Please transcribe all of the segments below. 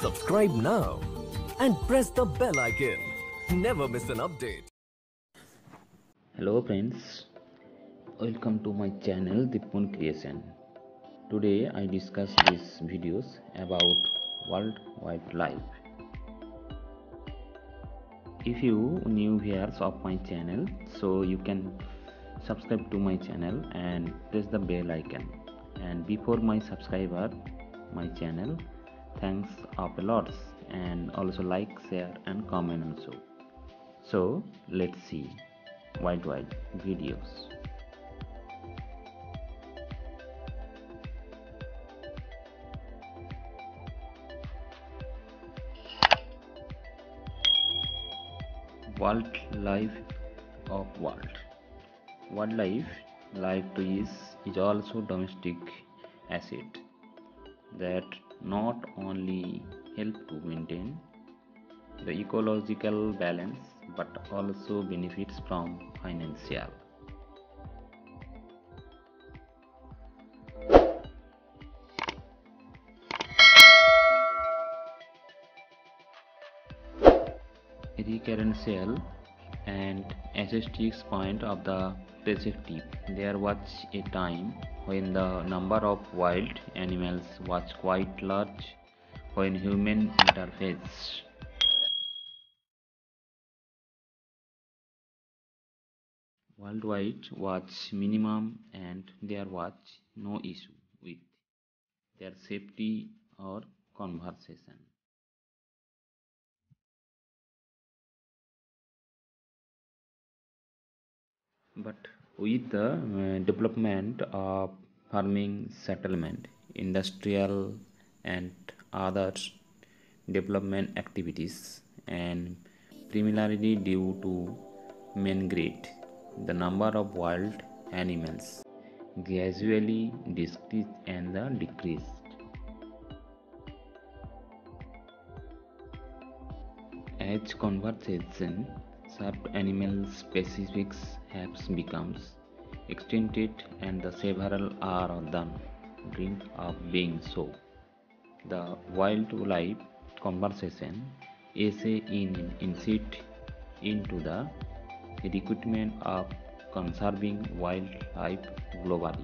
Subscribe now and press the bell icon. Never miss an update. Hello friends, welcome to my channel Dipmun Creation. Today I discuss these videos about World Wildlife. If you new viewers of my channel, so you can subscribe to my channel and press the bell icon. And before my subscriber my channel, thanks of a lot, and also like, share and comment also. So let's see wildlife videos. Wildlife of world. Wildlife life is also domestic asset that not only help to maintain the ecological balance but also benefits from financial. Recurrential and aesthetic point of the perspective. There was a time when the number of wild animals was quite large when human interface. Worldwide was minimum and there was no issue with their safety or conversation. But with the development of farming settlement, industrial and other development activities, and primarily due to migrate, the number of wild animals gradually decreased. As conservation served animal specifics have become extincted and the several are on the brink of being so. The wildlife conservation is an insight into the recruitment of conserving wildlife globally.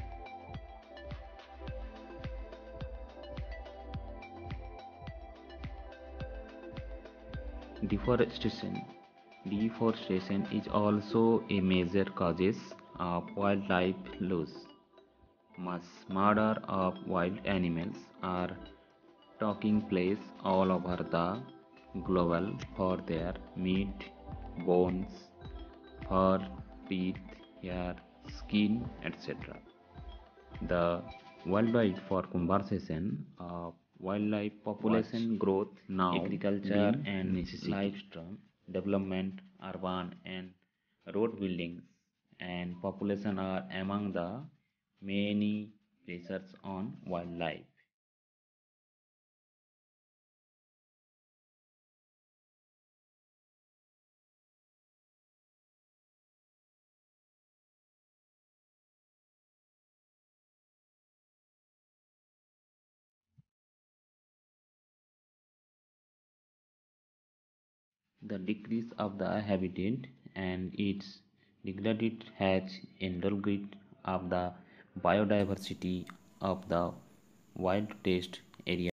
Deforestation is also a major cause of wildlife loss. Mass murder of wild animals are taking place all over the globe for their meat, bones, fur, teeth, hair, skin, etc. The worldwide for conservation of wildlife population growth now, agriculture and livestock development, urban and road buildings and population are among the many pressures on wildlife. The decrease of the habitat and its degraded has endangered of the biodiversity of the wild test area.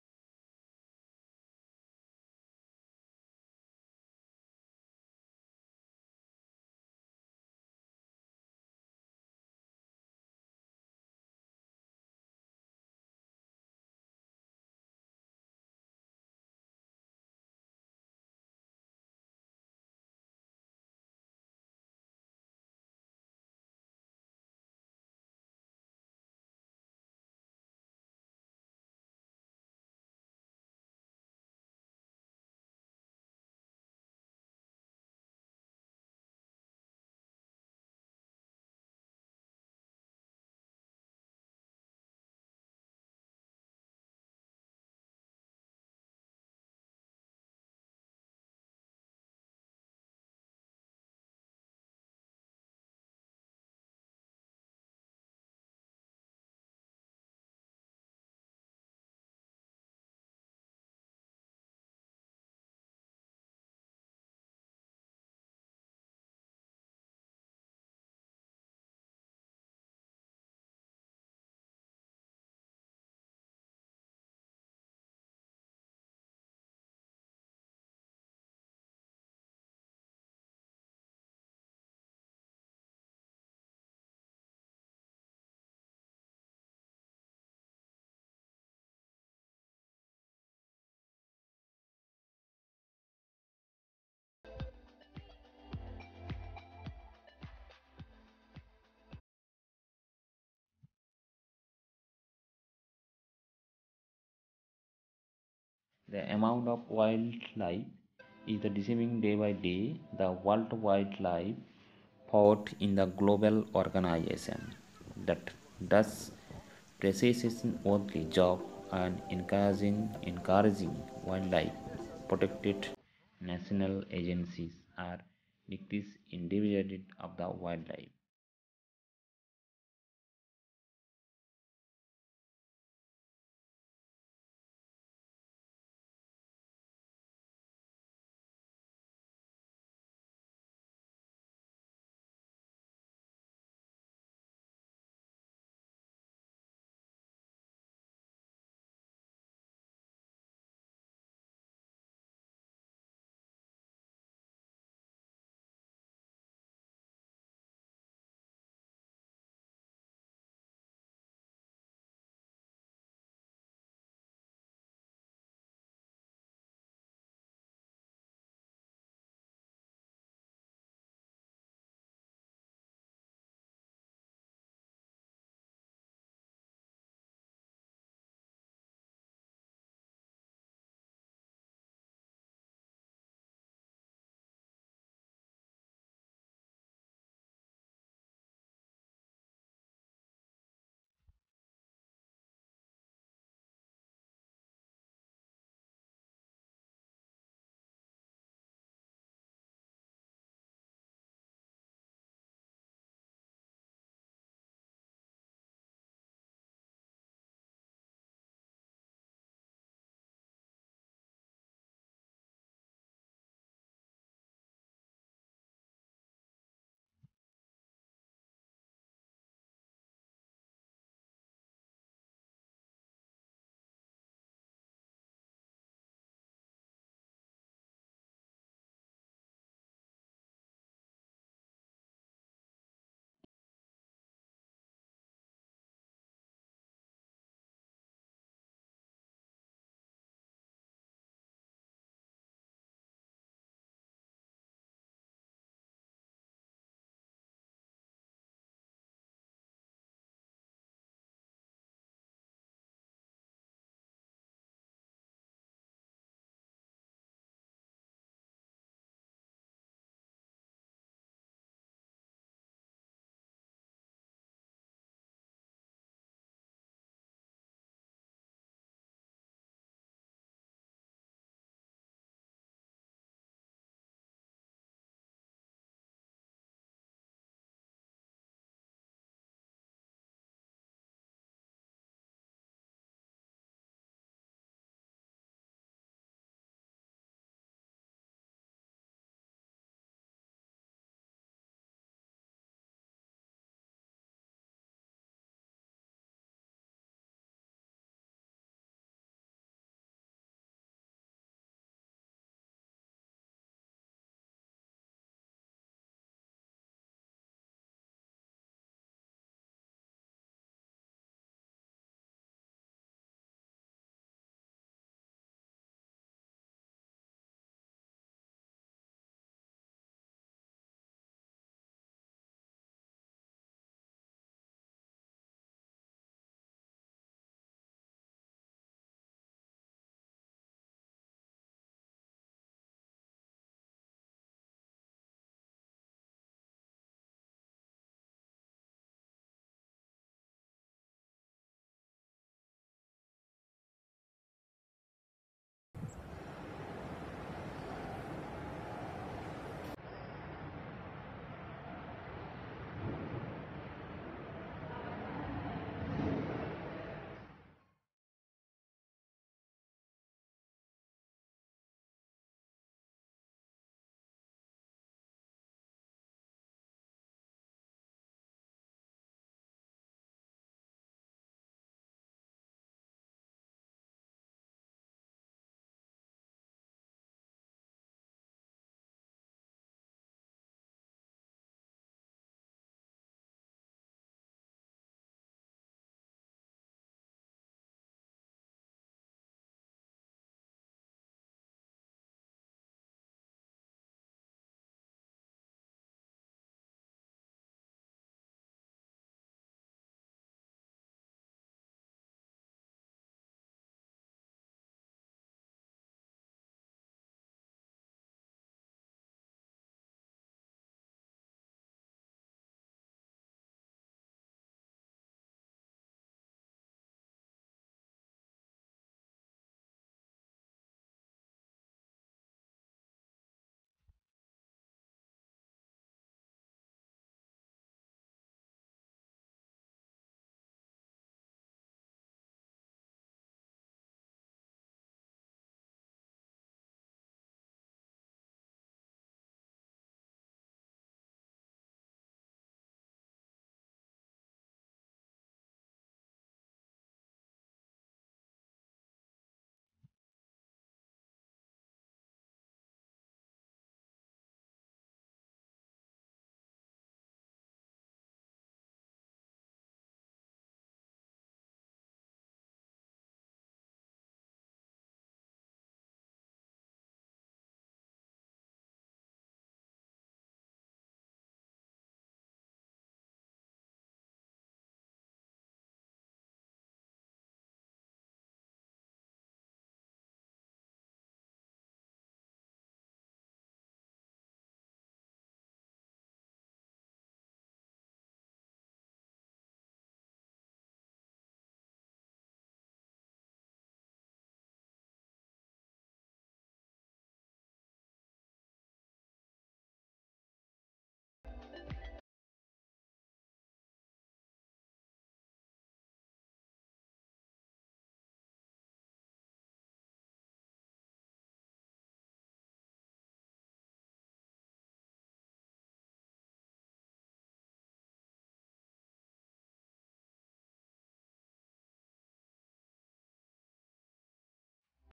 The amount of wildlife is decreasing day by day. The World Wildlife Fund in the global organization that does precision only job and encouraging wildlife protected national agencies are decrease individuality of the wildlife.